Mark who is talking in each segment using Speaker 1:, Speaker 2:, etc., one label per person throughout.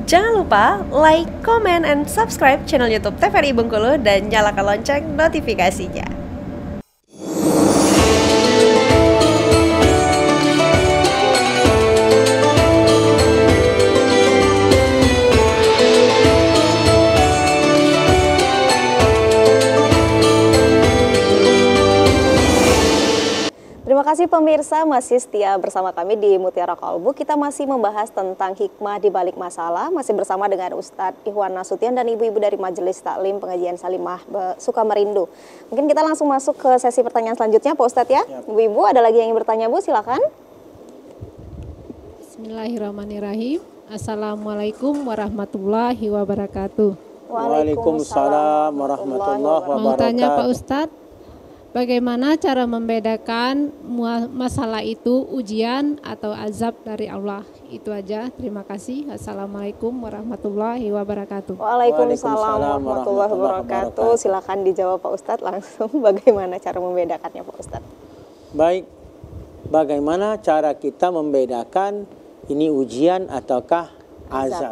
Speaker 1: Jangan lupa like, comment, and subscribe channel YouTube TVRI Bengkulu dan nyalakan lonceng notifikasinya.
Speaker 2: Terima kasih pemirsa masih setia bersama kami di Mutiara Kalbu. Kita masih membahas tentang hikmah di balik masalah. Masih bersama dengan Ustadz Ikhwan Nasution dan ibu-ibu dari Majelis Taklim Pengajian Salimah Sukamerindu. Mungkin kita langsung masuk ke sesi pertanyaan selanjutnya Pak Ustadz ya. Ibu-ibu ada lagi yang ingin bertanya Bu, silakan.
Speaker 3: Bismillahirrahmanirrahim. Assalamualaikum warahmatullahi wabarakatuh.
Speaker 4: Waalaikumsalam warahmatullahi wabarakatuh.
Speaker 3: Mau tanya Pak Ustadz, bagaimana cara membedakan masalah itu ujian atau azab dari Allah? Itu aja. Terima kasih. Assalamualaikum warahmatullahi wabarakatuh.
Speaker 2: Waalaikumsalam warahmatullahi wabarakatuh. Silakan dijawab Pak Ustadz langsung. Bagaimana cara membedakannya Pak Ustadz?
Speaker 4: Baik, bagaimana cara kita membedakan ini ujian ataukah azab?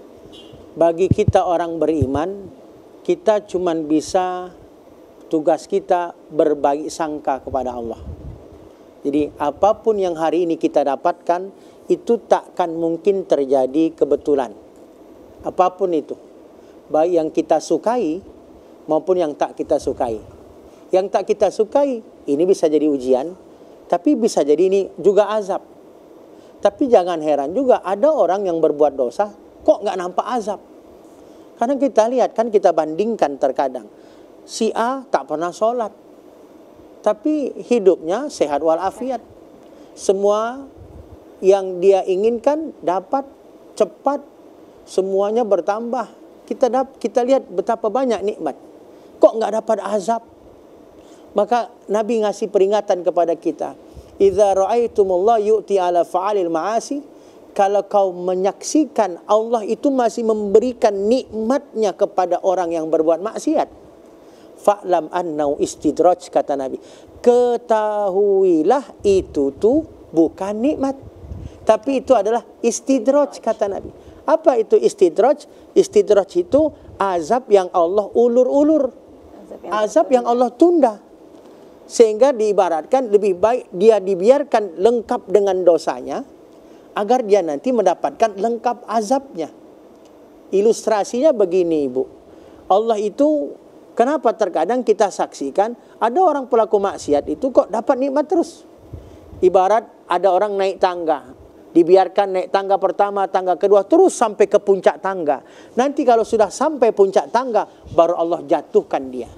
Speaker 4: Bagi kita orang beriman, kita cuman bisa, tugas kita berbagi sangka kepada Allah. Jadi apapun yang hari ini kita dapatkan itu takkan mungkin terjadi kebetulan. Apapun itu, baik yang kita sukai maupun yang tak kita sukai. Yang tak kita sukai ini bisa jadi ujian, tapi bisa jadi ini juga azab. Tapi jangan heran juga ada orang yang berbuat dosa kok nggak nampak azab. Karena kita lihat kan, kita bandingkan terkadang. Si A tak pernah sholat, tapi hidupnya sehat walafiat. Semua yang dia inginkan dapat cepat, semuanya bertambah. Kita lihat betapa banyak nikmat. Kok nggak dapat azab? Maka Nabi ngasih peringatan kepada kita. Idza ra'aitumullah yu'ti ala fa'alil ma'asi. Kalau kau menyaksikan Allah itu masih memberikan nikmatnya kepada orang yang berbuat maksiat, fa'lam annau istidraj, kata Nabi. Ketahuilah itu tuh bukan nikmat, tapi itu adalah istidraj, kata Nabi. Apa itu istidraj? Istidraj itu azab yang Allah ulur-ulur, azab yang Allah tunda. Sehingga diibaratkan lebih baik dia dibiarkan lengkap dengan dosanya, agar dia nanti mendapatkan lengkap azabnya. Ilustrasinya begini Ibu, Allah itu, kenapa terkadang kita saksikan ada orang pelaku maksiat itu kok dapat nikmat terus. Ibarat ada orang naik tangga, dibiarkan naik tangga pertama, tangga kedua, terus sampai ke puncak tangga. Nanti kalau sudah sampai puncak tangga, baru Allah jatuhkan dia.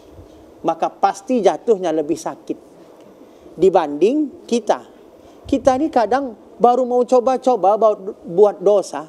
Speaker 4: Maka pasti jatuhnya lebih sakit dibanding kita. Kita ini kadang baru mau coba-coba buat dosa,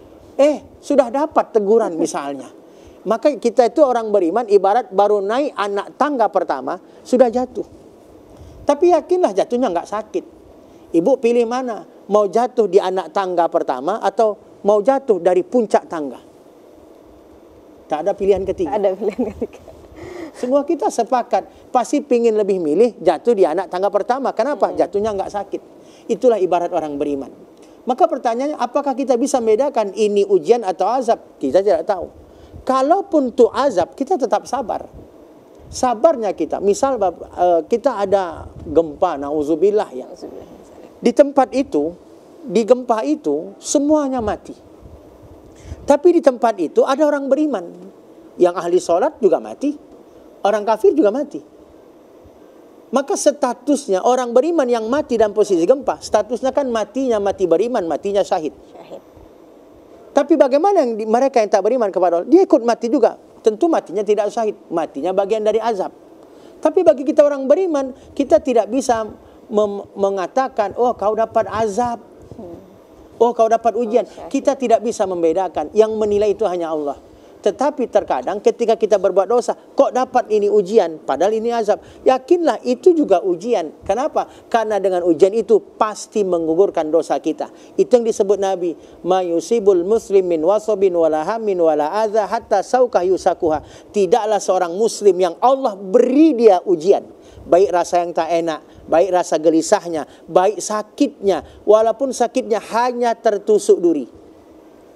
Speaker 4: sudah dapat teguran misalnya. Maka kita itu orang beriman ibarat baru naik anak tangga pertama, sudah jatuh. Tapi yakinlah jatuhnya nggak sakit. Ibu pilih mana? Mau jatuh di anak tangga pertama atau mau jatuh dari puncak tangga? Tak ada pilihan ketiga.
Speaker 2: Ada pilihan ketiga.
Speaker 4: Semua kita sepakat, pasti pingin lebih milih jatuh di anak tangga pertama. Kenapa? Jatuhnya nggak sakit. Itulah ibarat orang beriman. Maka pertanyaannya, apakah kita bisa membedakan ini ujian atau azab? Kita tidak tahu. Kalaupun itu azab, kita tetap sabar. Sabarnya kita, misal kita ada gempa, na'udzubillah ya. Di tempat itu, di gempa itu, semuanya mati. Tapi di tempat itu ada orang beriman. Yang ahli sholat juga mati. Orang kafir juga mati. Maka statusnya orang beriman yang mati dalam posisi gempa, statusnya kan matinya mati beriman, matinya syahid. Tapi bagaimana mereka yang tak beriman kepada Allah? Dia ikut mati juga. Tentu matinya tidak syahid, matinya bagian dari azab. Tapi bagi kita orang beriman, kita tidak bisa mengatakan, oh kau dapat azab, oh kau dapat ujian. Kita tidak bisa membedakan. Yang menilai itu hanya Allah. Tetapi terkadang ketika kita berbuat dosa, kok dapat ini ujian, padahal ini azab. Yakinlah itu juga ujian. Kenapa? Karena dengan ujian itu pasti menggugurkan dosa kita. Itu yang disebut Nabi, ma yusibul muslimin wasabin wala hamin wala adza hatta saukah yusakuha. Tidaklah seorang muslim yang Allah beri dia ujian, baik rasa yang tak enak, baik rasa gelisahnya, baik sakitnya, walaupun sakitnya hanya tertusuk duri.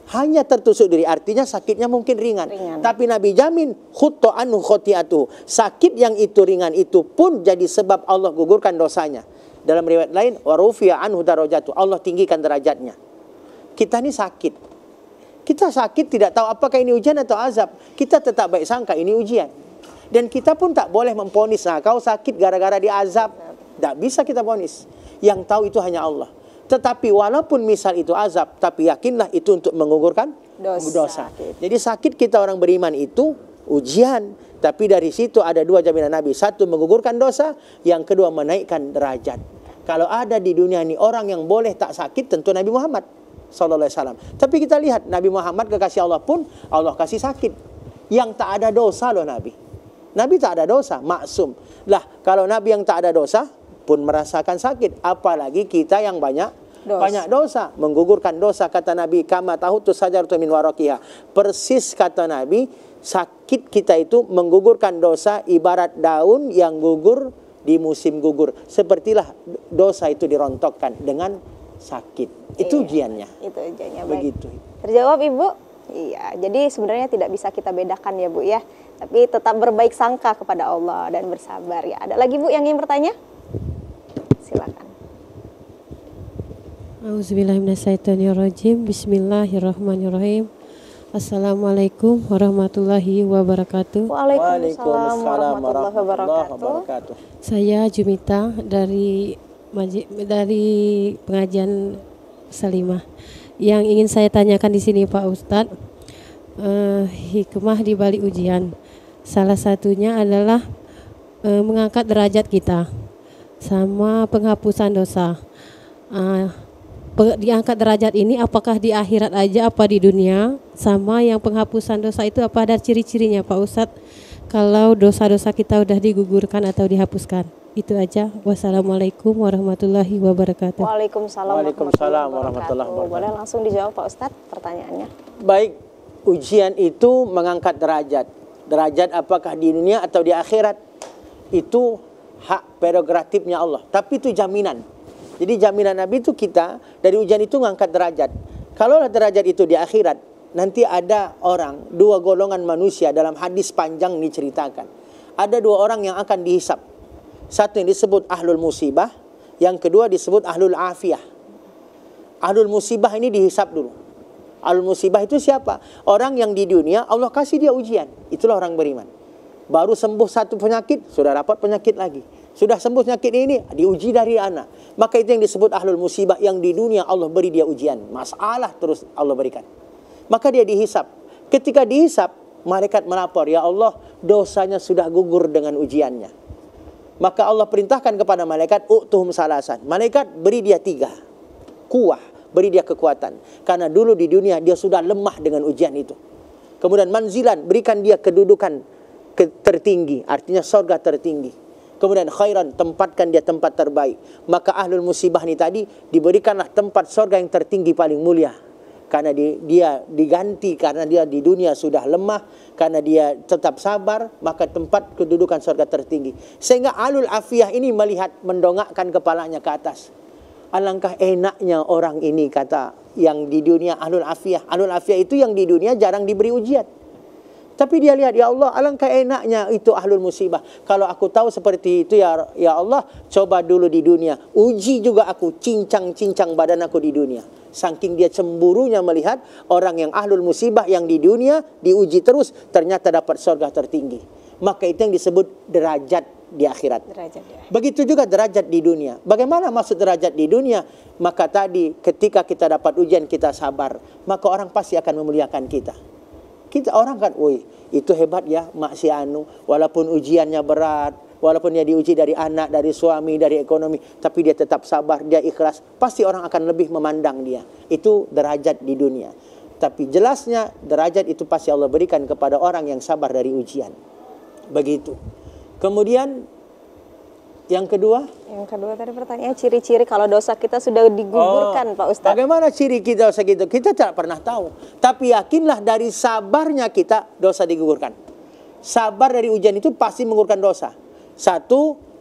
Speaker 4: hanya tertusuk duri, artinya sakitnya mungkin ringan. Tapi Nabi jamin khutta anhu khoti'atuhu, sakit yang itu ringan itu pun jadi sebab Allah gugurkan dosanya. Dalam riwayat lain, wa rufi'a anhu darajatuhu, Allah tinggikan derajatnya. Kita ini sakit. Kita sakit tidak tahu apakah ini ujian atau azab. Kita tetap baik sangka ini ujian. Dan kita pun tak boleh memponis, nah kau sakit gara-gara diazab. Tak bisa kita ponis. Yang tahu itu hanya Allah. Tetapi walaupun misal itu azab, tapi yakinlah itu untuk menggugurkan dosa. Jadi sakit kita orang beriman itu ujian. Tapi dari situ ada dua jaminan Nabi. Satu, menggugurkan dosa. Yang kedua, menaikkan derajat. Kalau ada di dunia ini orang yang boleh tak sakit, tentu Nabi Muhammad SAW. Tapi kita lihat Nabi Muhammad kekasih Allah pun Allah kasih sakit. Yang tak ada dosa loh Nabi. Nabi tak ada dosa, maksum. Lah kalau Nabi yang tak ada dosa pun merasakan sakit, apalagi kita yang banyak dosa, menggugurkan dosa. Kata Nabi, kama tahutu sajaratu min waraqiha, persis kata Nabi, sakit kita itu menggugurkan dosa ibarat daun yang gugur di musim gugur. Sepertilah dosa itu dirontokkan dengan sakit. Itu ujiannya.
Speaker 2: Itu ujiannya.
Speaker 4: Begitu.
Speaker 2: Terjawab Ibu? Iya, jadi sebenarnya tidak bisa kita bedakan ya Bu ya. Tapi tetap berbaik sangka kepada Allah dan bersabar ya. Ada lagi Bu yang ingin bertanya? Silakan.
Speaker 5: Auzubillahiminasyaitonirrajim. Bismillahirrahmanirrahim. Assalamualaikum warahmatullahi wabarakatuh.
Speaker 2: Waalaikumsalam warahmatullahi wabarakatuh.
Speaker 5: Saya Jumita dari pengajian Salimah. Yang ingin saya tanyakan di sini Pak Ustadz, hikmah di balik ujian. Salah satunya adalah mengangkat derajat kita sama penghapusan dosa. Diangkat derajat ini apakah di akhirat aja apa di dunia? Sama yang penghapusan dosa itu apa ada ciri-cirinya Pak Ustadz? Kalau dosa-dosa kita udah digugurkan atau dihapuskan. Itu aja. Wassalamualaikum warahmatullahi wabarakatuh.
Speaker 2: Waalaikumsalam warahmatullahi wabarakatuh. Boleh langsung dijawab Pak Ustadz pertanyaannya.
Speaker 4: Baik, ujian itu mengangkat derajat. Derajat apakah di dunia atau di akhirat? Itu hak prerogatifnya Allah. Tapi itu jaminan. Jadi jaminan Nabi itu kita dari ujian itu mengangkat derajat. Kalau derajat itu di akhirat, nanti ada orang, dua golongan manusia dalam hadis panjang diceritakan. Ada dua orang yang akan dihisap. Satu yang disebut ahlul musibah, yang kedua disebut ahlul afiyah. Ahlul musibah ini dihisap dulu. Ahlul musibah itu siapa? Orang yang di dunia Allah kasih dia ujian. Itulah orang beriman. Baru sembuh satu penyakit, sudah dapat penyakit lagi. Sudah sembuh penyakit ini, diuji dari anak. Maka itu yang disebut ahlul musibah, yang di dunia Allah beri dia ujian. Masalah terus Allah berikan. Maka dia dihisap. Ketika dihisap, malaikat melapor, ya Allah, dosanya sudah gugur dengan ujiannya. Maka Allah perintahkan kepada malaikat, u'tuhum salasan. Malaikat beri dia 3. Kuah, beri dia kekuatan. Karena dulu di dunia dia sudah lemah dengan ujian itu. Kemudian manzilan, berikan dia kedudukan tertinggi, artinya surga tertinggi. Kemudian khairan, tempatkan dia tempat terbaik. Maka ahlul musibah ini tadi diberikanlah tempat surga yang tertinggi paling mulia. Karena dia diganti, karena dia di dunia sudah lemah, karena dia tetap sabar, maka tempat kedudukan surga tertinggi. Sehingga ahlul afiyah ini melihat, mendongakkan kepalanya ke atas. Alangkah enaknya orang ini, kata yang di dunia ahlul afiyah. Ahlul afiyah itu yang di dunia jarang diberi ujian. Tapi dia lihat, ya Allah, alangkah enaknya itu ahlul musibah. Kalau aku tahu seperti itu, ya Allah, coba dulu di dunia. Uji juga aku, cincang-cincang badan aku di dunia. Saking dia cemburunya melihat orang yang ahlul musibah yang di dunia diuji terus, ternyata dapat surga tertinggi. Maka itu yang disebut derajat di akhirat. Begitu juga derajat di dunia. Bagaimana maksud derajat di dunia? Maka tadi ketika kita dapat ujian, kita sabar, maka orang pasti akan memuliakan kita. Kita orang kan, woi itu hebat ya mak si anu, walaupun ujiannya berat, walaupun dia diuji dari anak, dari suami, dari ekonomi, tapi dia tetap sabar, dia ikhlas, pasti orang akan lebih memandang dia. Itu derajat di dunia. Tapi jelasnya derajat itu pasti Allah berikan kepada orang yang sabar dari ujian. Begitu. Kemudian yang kedua?
Speaker 2: Yang kedua tadi pertanyaan ciri-ciri kalau dosa kita sudah digugurkan Pak Ustadz.
Speaker 4: Bagaimana ciri kita dosa gitu? Kita tidak pernah tahu. Tapi yakinlah dari sabarnya kita dosa digugurkan. Sabar dari ujian itu pasti menggugurkan dosa. 1,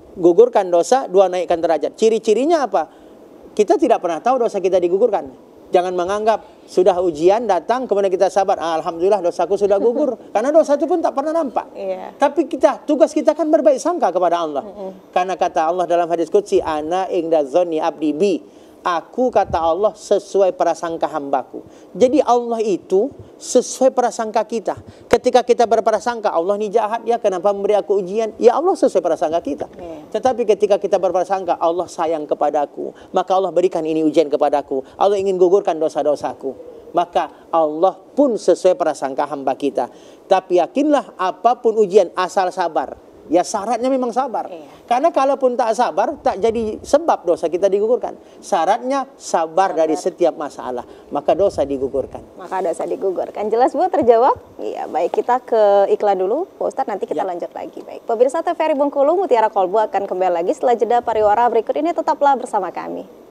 Speaker 4: gugurkan dosa. 2, naikkan derajat. Ciri-cirinya apa? Kita tidak pernah tahu dosa kita digugurkan. Jangan menganggap sudah ujian datang kemudian kita sabar, alhamdulillah dosaku sudah gugur. Karena dosa itu pun tak pernah nampak. Tapi tugas kita kan berbaik sangka kepada Allah. Karena kata Allah dalam hadis qudsi, ana inda dzanni abdi bi. Aku, kata Allah, sesuai prasangka hambaku. Jadi Allah itu sesuai prasangka kita. Ketika kita berprasangka, Allah ini jahat ya, kenapa memberi aku ujian? Ya Allah sesuai prasangka kita. Tetapi ketika kita berprasangka, Allah sayang kepadaku, maka Allah berikan ini ujian kepadaku. Allah ingin gugurkan dosa-dosaku. Maka Allah pun sesuai prasangka hamba kita. Tapi yakinlah apapun ujian, asal sabar. Ya syaratnya memang sabar. Karena kalaupun tak sabar, tak jadi sebab dosa kita digugurkan. Syaratnya sabar dari setiap masalah, maka dosa digugurkan.
Speaker 2: Maka dosa digugurkan. Jelas Bu, terjawab? Iya, baik, kita ke iklan dulu, Pak Ustadz, nanti kita lanjut lagi. Baik, pemirsa TVRI Bengkulu, Mutiara Kolbu akan kembali lagi setelah jeda pariwara berikut ini, tetaplah bersama kami.